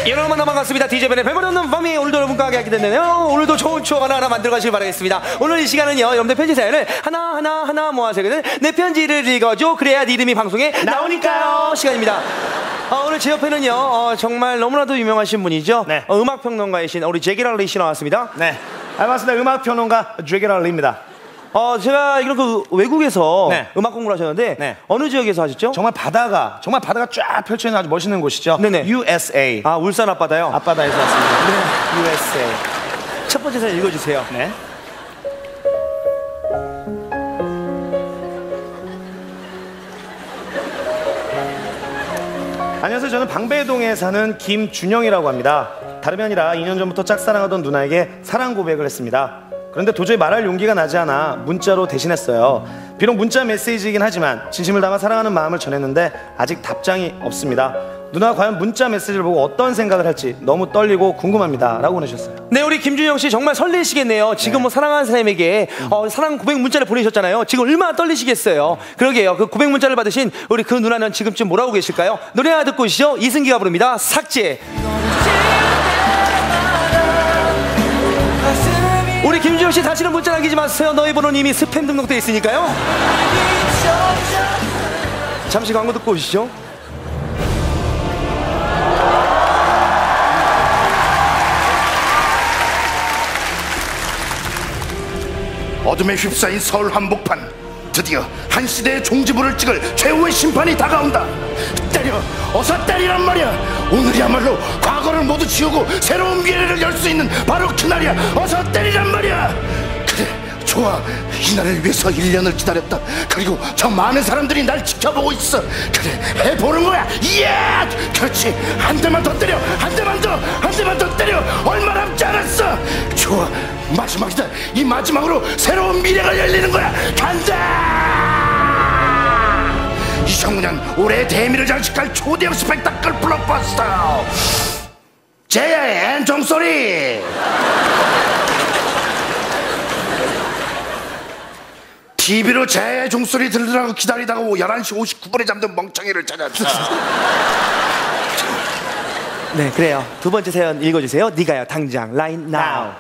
여러분 만나 반갑습니다. DJ변의 별볼없는 밤이 오늘도 여러분과 함께 됐네요. 오늘도 좋은 추억 하나하나 만들어 가시길 바라겠습니다. 오늘 이 시간은요, 여러분들 편지 사연을 하나 모아서 내 편지를 읽어줘. 그래야 네 이름이 방송에 나오니까요. 시간입니다. 오늘 제 옆에는요, 정말 너무나도 유명하신 분이죠. 네. 음악평론가이신 우리 제기랄리 씨 나왔습니다. 네. 반갑습니다. 음악평론가 제기랄리입니다. 제가 알기로 그 외국에서 네. 음악 공부를 하셨는데 네. 어느 지역에서 하셨죠? 정말 바다가 쫙 펼쳐있는 아주 멋있는 곳이죠. 네네. USA. 울산 앞바다요? 앞바다에서 왔습니다. 네. USA. 첫 번째 사연 읽어주세요. 네. 안녕하세요. 저는 방배동에 사는 김준영이라고 합니다. 다름이 아니라 2년 전부터 짝사랑하던 누나에게 사랑 고백을 했습니다. 그런데 도저히 말할 용기가 나지 않아 문자로 대신했어요. 비록 문자 메시지이긴 하지만 진심을 담아 사랑하는 마음을 전했는데 아직 답장이 없습니다. 누나가 과연 문자 메시지를 보고 어떤 생각을 할지 너무 떨리고 궁금합니다. 라고 보내주셨어요. 네, 우리 김준영 씨 정말 설레시겠네요. 지금 뭐 사랑하는 사람에게 사랑 고백 문자를 보내셨잖아요. 지금 얼마나 떨리시겠어요. 그러게요. 그 고백 문자를 받으신 우리 그 누나는 지금쯤 뭐라고 계실까요? 노래 하나 듣고 오시죠. 이승기가 부릅니다. 삭제. 우리 김준영 씨 다시는 문자 남기지 마세요. 너의 번호는 이미 스팸 등록돼 있으니까요. 잠시 광고 듣고 오시죠. 어둠에 휩싸인 서울 한복판, 드디어 한 시대의 종지부를 찍을 최후의 심판이 다가온다. 때려, 어서 때리란 말이야. 오늘이야말로 과거를 모두 지우고 새로운 미래를 열 수 있는 바로 그날이야. 어서 때리란 말이야. 그래, 좋아. 이날을 위해서 1년을 기다렸다. 그리고 저 많은 사람들이 날 지켜보고 있어. 그래, 해보는 거야. 예! 그렇지. 한 대만 더 때려. 한 대만 더 때려. 얼마 남지 않았어. 좋아. 마지막이다. 이 마지막으로 새로운 미래가 열리는 거야. 간다. 2009년 올해의 대미를 장식할 초대형 스펙타클 블록버스터 제야의 엔종소리. TV로 제야의 종소리 들으라고 기다리다가 11시 59분에 잠든 멍청이를 찾았다. 네, 그래요. 두 번째 사연 읽어주세요. 네가요 당장 right now.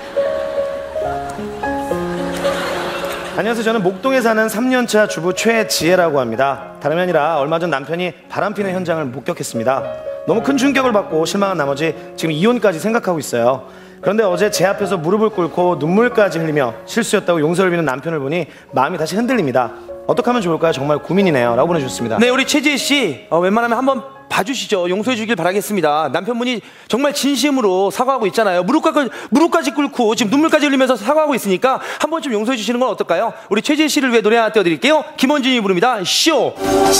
안녕하세요. 저는 목동에 사는 3년차 주부 최지혜라고 합니다. 다름이 아니라 얼마 전 남편이 바람피는 현장을 목격했습니다. 너무 큰 충격을 받고 실망한 나머지 지금 이혼까지 생각하고 있어요. 그런데 어제 제 앞에서 무릎을 꿇고 눈물까지 흘리며 실수였다고 용서를 비는 남편을 보니 마음이 다시 흔들립니다. 어떻게 하면 좋을까요? 정말 고민이네요. 라고 보내주셨습니다. 네, 우리 최지혜 씨 웬만하면 한번 봐주시죠. 용서해 주길 바라겠습니다. 남편분이 정말 진심으로 사과하고 있잖아요. 무릎까지 꿇고 지금 눈물까지 흘리면서 사과하고 있으니까 한 번쯤 용서해 주시는 건 어떨까요? 우리 최지혜 씨를 위해 노래 하나 띄워드릴게요. 김원진이 부릅니다. 쇼.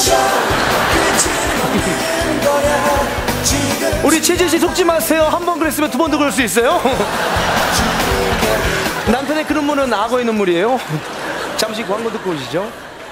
우리 최지혜 씨 속지 마세요. 한 번 그랬으면 두 번도 그럴 수 있어요. 남편의 그 눈물은 악어의 눈물이에요. 잠시 광고 듣고 오시죠.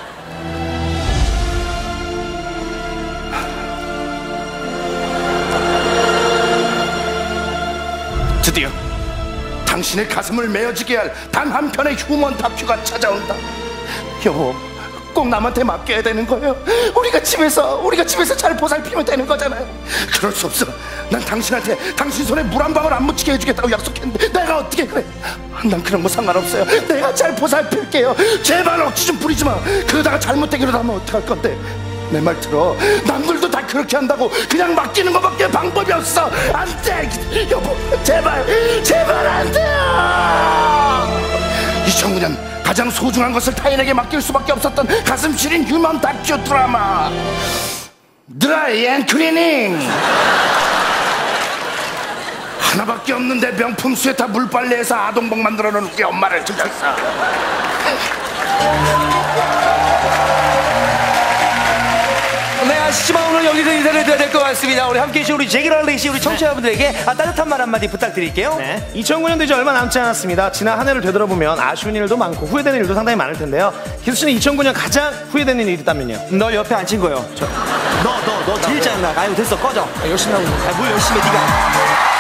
드디어 당신의 가슴을 메어지게 할 단 한 편의 휴먼 다큐가 찾아온다. 여보, 꼭 남한테 맡겨야 되는 거예요. 우리가 집에서 잘 보살피면 되는 거잖아요. 그럴 수 없어. 난 당신한테 당신 손에 물 한 방울 안 묻히게 해주겠다고 약속했는데 내가 어떻게 그래. 난 그런 거 상관없어요. 내가 잘 보살필게요. 제발 억지 좀 부리지 마. 그러다가 잘못되기라도 하면 어떡할 건데. 내 말 들어. 남들도 다 그렇게 한다고 그냥 맡기는 것밖에 방법이 없어. 안 돼. 여보, 제발 안 돼요. 2009년 가장 소중한 것을 타인에게 맡길 수밖에 없었던 가슴 시린 휴먼 다큐 드라마 드라이 앤 클리닝. 하나밖에 없는데 명품 스웨터 물빨래해서 아동복 만들어 놓은 우리 엄마를 찾았어. 네, 아시지만 오늘 여기서 인사를 드려야 될 것 같습니다. 우리 함께해 주신 우리 제기랄리 씨, 우리 청취자분들에게 따뜻한 말 한마디 부탁드릴게요. 네. 2009년도 이제 얼마 남지 않았습니다. 지난 한 해를 되돌아보면 아쉬운 일도 많고 후회되는 일도 상당히 많을 텐데요. 기수 씨는 2009년 가장 후회되는 일이 있다면요? 너 옆에 앉힌 거요. 너 제일 짜증나. 아유, 됐어, 꺼져. 열심히 하고 있는 뭘 열심히 해, 네가.